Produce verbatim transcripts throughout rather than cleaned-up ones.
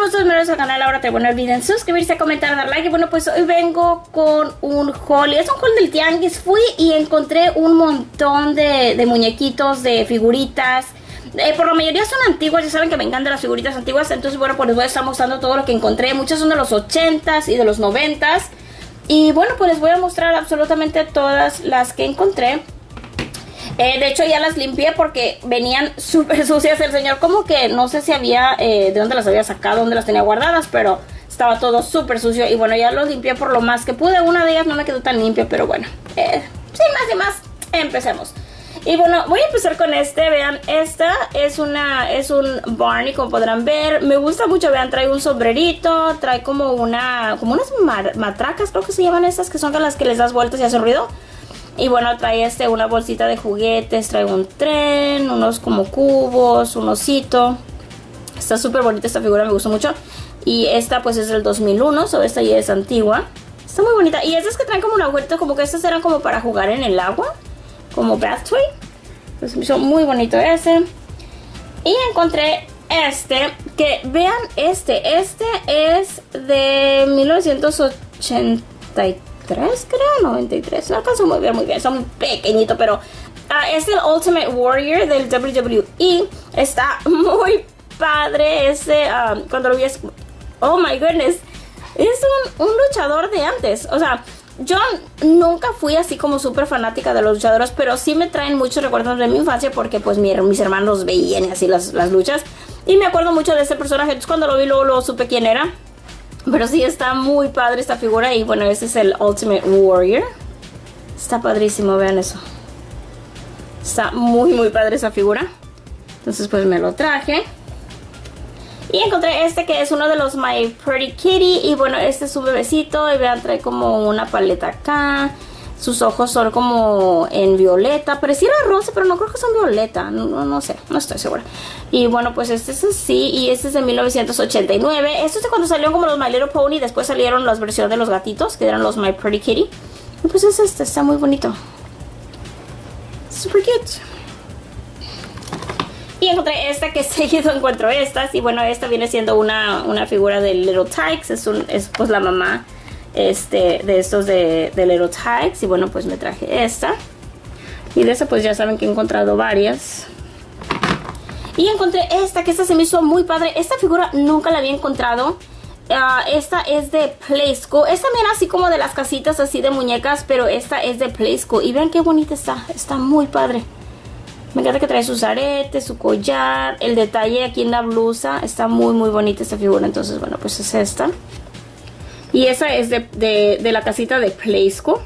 ustedes nuevos al canal, ahora te bueno, no olviden suscribirse, comentar, dar like. Y bueno, pues hoy vengo con un haul. Es un haul del tianguis. Fui y encontré un montón de, de muñequitos, de figuritas. Eh, por la mayoría son antiguas, ya saben que me encantan las figuritas antiguas. Entonces bueno, pues les voy a estar mostrando todo lo que encontré. Muchas son de los ochentas y de los noventas. Y bueno, pues les voy a mostrar absolutamente todas las que encontré. Eh, de hecho ya las limpié porque venían súper sucias. El señor como que no sé si había, eh, de dónde las había sacado, dónde las tenía guardadas, pero estaba todo súper sucio. Y bueno, ya los limpié por lo más que pude. Una de ellas no me quedó tan limpia, pero bueno, eh, sin más y más, empecemos. Y bueno, voy a empezar con este. Vean, esta es una es un Barney, como podrán ver. Me gusta mucho, vean, trae un sombrerito, trae como una como unas matracas, creo que se llaman estas, que son con las que les das vueltas y hacen ruido. Y bueno, trae este una bolsita de juguetes, trae un tren, unos como cubos, un osito. Está súper bonita esta figura, me gustó mucho. Y esta pues es del dos mil uno, o so esta ya es antigua. Está muy bonita. Y estas que traen como un agujerito, como que estas eran como para jugar en el agua, como bath toy. Pues me hizo muy bonito ese. Y encontré este, que vean este. Este es de mil novecientos ochenta y tres, creo, noventa y tres. No alcanzo muy bien, muy bien. Está muy pequeñito, pero uh, es el Ultimate Warrior del W W E. Está muy padre ese. Um, cuando lo vi es... Oh my goodness. Es un, un luchador de antes. O sea, yo nunca fui así como súper fanática de los luchadores, pero sí me traen muchos recuerdos de mi infancia porque pues mi, mis hermanos veían así las, las luchas. Y me acuerdo mucho de ese personaje. Entonces cuando lo vi luego, luego supe quién era. Pero sí, está muy padre esta figura. Y bueno, este es el Ultimate Warrior. Está padrísimo, vean eso. Está muy muy padre esa figura. Entonces pues me lo traje. Y encontré este que es uno de los My Pretty Kitty. Y bueno, este es un bebecito. Y vean, trae como una paleta acá. Sus ojos son como en violeta. Pareciera rosa, pero no creo que son violeta. No, no, no sé, no estoy segura. Y bueno, pues este es así. Y este es de mil novecientos ochenta y nueve. Esto es de cuando salieron como los My Little Pony. Después salieron las versiones de los gatitos, que eran los My Pretty Kitty. Y pues es este, está muy bonito. Super cute. Y encontré esta, que seguido encuentro estas. Y bueno, esta viene siendo una, una figura de Little Tikes. Es, un, es pues la mamá este, de estos de, de Little Tikes. Y bueno, pues me traje esta. Y de esta pues ya saben que he encontrado varias. Y encontré esta, que esta se me hizo muy padre. Esta figura nunca la había encontrado. Uh, esta es de Playsko. Es también así como de las casitas así de muñecas, pero esta es de Playsko. Y vean qué bonita está. Está muy padre. Me encanta que trae sus aretes, su collar, el detalle aquí en la blusa. Está muy muy bonita esta figura. Entonces bueno, pues es esta. Y esa es de, de, de la casita de Playsko.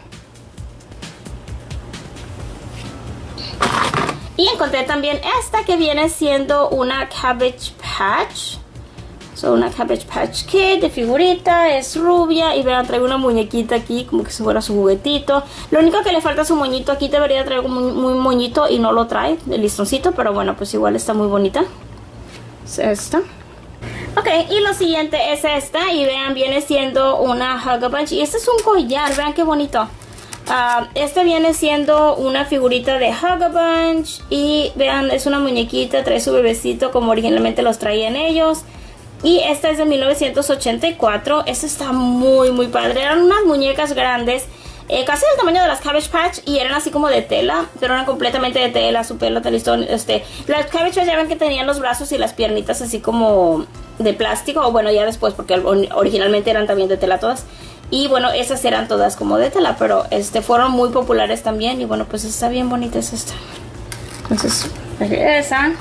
Y encontré también esta, que viene siendo una Cabbage Patch. So, una Cabbage Patch Kid de figurita, es rubia. Y vean, trae una muñequita aquí, como que si fuera su juguetito. Lo único que le falta es su moñito. Aquí debería traer un muy, muy moñito y no lo trae, el listoncito. Pero bueno, pues igual está muy bonita. Es esta. Ok, y lo siguiente es esta. Y vean, viene siendo una Hug-a-Bunch. Y este es un collar, vean qué bonito. Uh, este viene siendo una figurita de Hug-a-Bunch. Y vean, es una muñequita, trae su bebecito como originalmente los traían ellos. Y esta es de mil novecientos ochenta y cuatro. Esta está muy muy padre. Eran unas muñecas grandes, eh, casi del tamaño de las Cabbage Patch. Y eran así como de tela, pero eran completamente de tela, su pelo, talistón, este. Las Cabbage Patch ya ven que tenían los brazos y las piernitas así como de plástico. O bueno, ya después, porque originalmente eran también de tela todas. Y bueno, esas eran todas como de tela, pero este fueron muy populares también. Y bueno, pues está bien bonita, es esta. Entonces, esa.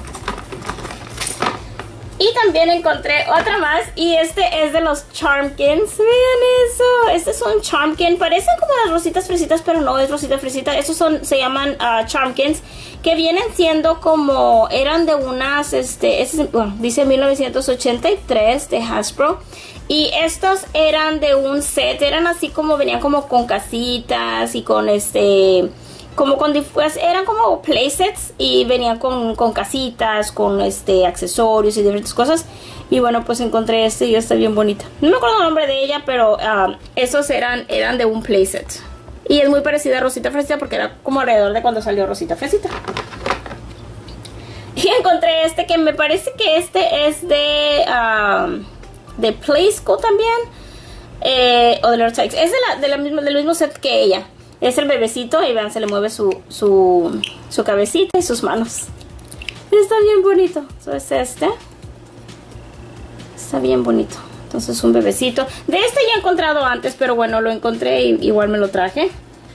Y también encontré otra más. Y este es de los Charmkins. Vean eso. Este es un Charmkin. Parecen como las rositas fresitas, pero no es rosita fresita. Estos son, se llaman uh, Charmkins. Que vienen siendo como... Eran de unas... Este, este bueno, dice mil novecientos ochenta y tres de Hasbro. Y estos eran de un set. Eran así como... Venían como con casitas y con este... Como con, pues eran como playsets y venían con, con casitas, con este accesorios y diferentes cosas. Y bueno, pues encontré este y está bien bonita. No me acuerdo el nombre de ella, pero uh, esos eran, eran de un playset. Y es muy parecida a Rosita Fresita porque era como alrededor de cuando salió Rosita Fresita. Y encontré este que me parece que este es de... Uh, de Playskool también. Eh, o de Little Tikes. Es de la, de la misma, del mismo set que ella. Es el bebecito y vean, se le mueve su, su, su cabecita y sus manos. Está bien bonito. So, es este. Está bien bonito. Entonces un bebecito. De este ya he encontrado antes, pero bueno, lo encontré y igual me lo traje.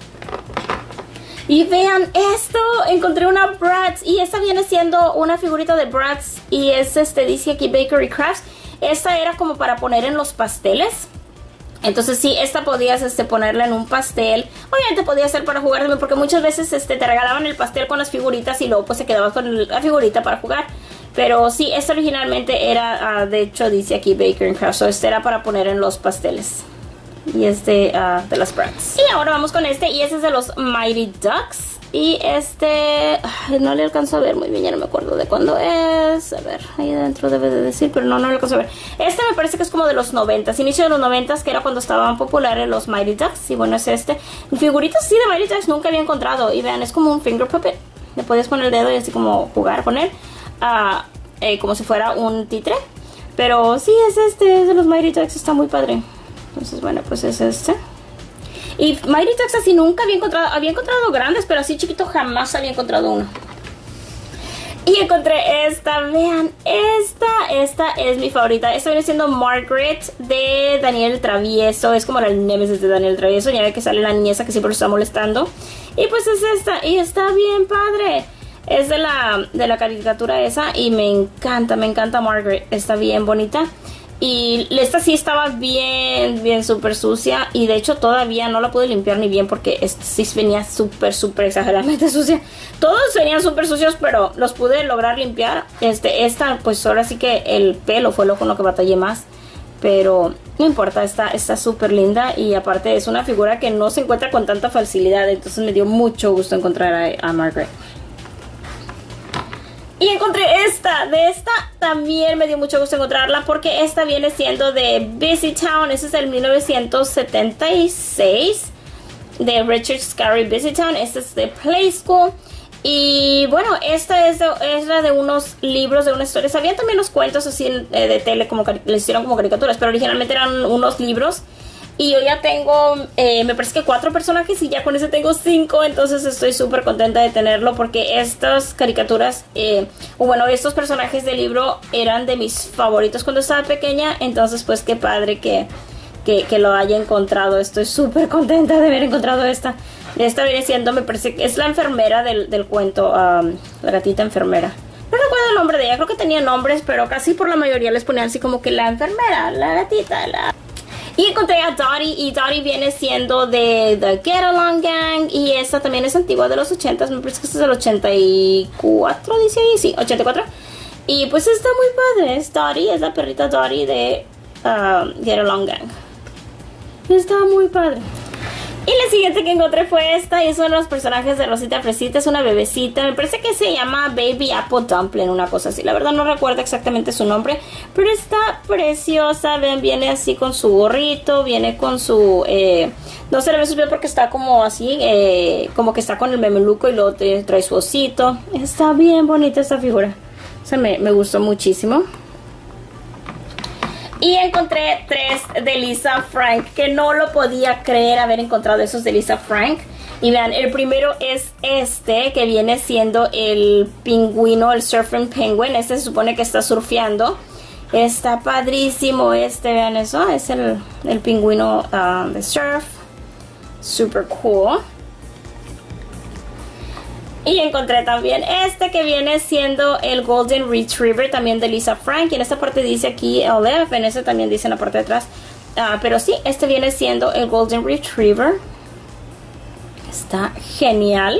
Y vean esto, encontré una Bratz y esta viene siendo una figurita de Bratz y es este, dice aquí Bakery Crafts. Esta era como para poner en los pasteles. Entonces sí, esta podías este, ponerla en un pastel. Obviamente podía ser para jugar también, porque muchas veces este, te regalaban el pastel con las figuritas y luego pues te quedabas con la figurita para jugar. Pero sí, esta originalmente era, uh, de hecho dice aquí Bakery Crafts, so este era para poner en los pasteles. Y es de, uh, de las Bratz. Y ahora vamos con este, y ese es de los Mighty Ducks. Y este, ay, no le alcanzo a ver muy bien, ya no me acuerdo de cuándo es. A ver, ahí adentro debe de decir, pero no, no le alcanzo a ver. Este me parece que es como de los noventas, inicio de los noventas, que era cuando estaban populares los Mighty Ducks. Y bueno, es este. Figuritas sí de Mighty Ducks nunca había encontrado. Y vean, es como un finger puppet. Le podías poner el dedo y así como jugar con él. Uh, eh, como si fuera un títere. Pero sí, es este, es de los Mighty Ducks, está muy padre. Entonces, bueno, pues es este. Y Mighty Ducks así nunca había encontrado, había encontrado grandes, pero así chiquito jamás había encontrado uno. Y encontré esta, vean, esta, esta es mi favorita. Esta viene siendo Margaret de Daniel el Travieso. Es como la némesis de Daniel el Travieso. Ya ve que sale la niña esa que siempre lo está molestando. Y pues es esta, y está bien padre. Es de la, de la caricatura esa y me encanta, me encanta Margaret. Está bien bonita. Y esta sí estaba bien, bien súper sucia. Y de hecho todavía no la pude limpiar ni bien, porque esta sí venía súper, súper exageradamente sucia. Todos venían súper sucios, pero los pude lograr limpiar. Este, esta, pues ahora sí que el pelo fue lo con lo que batallé más. Pero no importa, está súper linda. Y aparte es una figura que no se encuentra con tanta facilidad. Entonces me dio mucho gusto encontrar a, a Margaret. Y encontré esta, de esta también me dio mucho gusto encontrarla, porque esta viene siendo de Busy Town. Este es del mil novecientos setenta y seis, de Richard Scarry Busy Town. Este es de Playskool. Y bueno, esta es, de, es la de unos libros, de unas historias. Había también los cuentos así eh, de tele, como les hicieron como caricaturas, pero originalmente eran unos libros. Y yo ya tengo, eh, me parece que cuatro personajes y ya con ese tengo cinco. Entonces estoy súper contenta de tenerlo, porque estas caricaturas, eh, o bueno, estos personajes del libro eran de mis favoritos cuando estaba pequeña. Entonces pues qué padre que, que, que lo haya encontrado. Estoy súper contenta de haber encontrado esta. Esta viene siendo, me parece que es la enfermera del, del cuento, um, la gatita enfermera. No recuerdo el nombre de ella, creo que tenía nombres, pero casi por la mayoría les ponían así como que la enfermera, la gatita, la... Y encontré a Dottie, y Dottie viene siendo de The Get Along Gang. Y esta también es antigua, de los ochentas. Me parece que esta es del ochenta y cuatro, dice ahí. Sí, ochenta y cuatro. Y pues está muy padre. Es Dottie, es la perrita Dottie de uh, Get Along Gang. Está muy padre. Y la siguiente que encontré fue esta, y es uno de los personajes de Rosita Fresita. Es una bebecita, me parece que se llama Baby Apple Dumpling, una cosa así. La verdad no recuerdo exactamente su nombre, pero está preciosa. Ven, viene así con su gorrito, viene con su... Eh, no se le ve su piel porque está como así, eh, como que está con el memeluco, y luego te, trae su osito. Está bien bonita esta figura. O sea, me, me gustó muchísimo. Y encontré tres de Lisa Frank, que no lo podía creer haber encontrado esos de Lisa Frank. Y vean, el primero es este, que viene siendo el pingüino, el Surfing Penguin. Este se supone que está surfeando. Está padrísimo este, vean eso. Es el, el pingüino uh, de surf. Super cool. Y encontré también este, que viene siendo el Golden Retriever, también de Lisa Frank. Y en esta parte dice aquí L F, en este también dice en la parte de atrás. Uh, pero sí, este viene siendo el Golden Retriever. Está genial.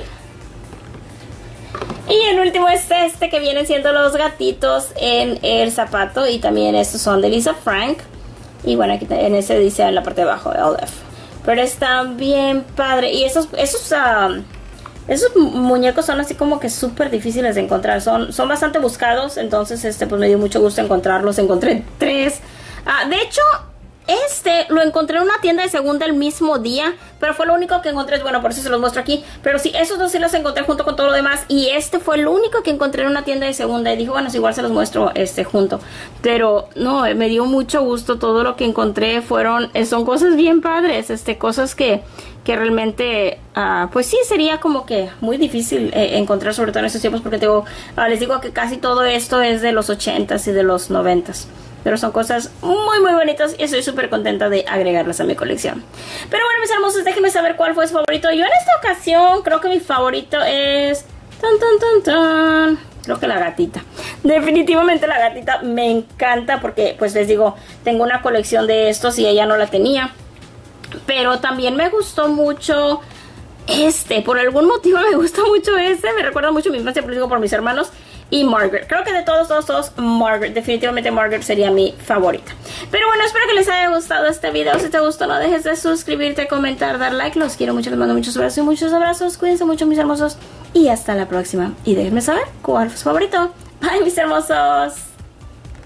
Y el último es este, que vienen siendo los gatitos en el zapato. Y también estos son de Lisa Frank. Y bueno, aquí en ese dice en la parte de abajo L F. Pero está bien padre. Y esos... esos uh, Esos muñecos son así como que súper difíciles de encontrar. Son, son bastante buscados. Entonces este pues me dio mucho gusto encontrarlos. Encontré tres. Ah, de hecho, Este lo encontré en una tienda de segunda el mismo día, pero fue lo único que encontré. Bueno, por eso se los muestro aquí. Pero sí, esos dos sí los encontré junto con todo lo demás. Y este fue el único que encontré en una tienda de segunda. Y dije, bueno, igual se los muestro este junto. Pero no, me dio mucho gusto. Todo lo que encontré fueron, son cosas bien padres. Este, cosas que, que realmente, uh, pues sí, sería como que muy difícil eh, encontrar, sobre todo en estos tiempos. Porque tengo, uh, les digo que casi todo esto es de los ochentas y de los noventas. Pero son cosas muy muy bonitas y estoy súper contenta de agregarlas a mi colección. Pero bueno, mis hermosos, déjenme saber cuál fue su favorito. Yo en esta ocasión creo que mi favorito es... Tan, tan, tan, tan. Creo que la gatita. Definitivamente la gatita me encanta porque, pues les digo, tengo una colección de estos y ella no la tenía. Pero también me gustó mucho este. Por algún motivo me gusta mucho este. Me recuerda mucho a mi infancia, pero digo por mis hermanos. Y Margaret, creo que de todos, todos, todos, Margaret, definitivamente Margaret sería mi favorita. Pero bueno, espero que les haya gustado este video. Si te gustó, no dejes de suscribirte, comentar, dar like. Los quiero mucho, les mando muchos besos y muchos abrazos. Cuídense mucho, mis hermosos. Y hasta la próxima. Y déjenme saber cuál fue su favorito. Bye, mis hermosos.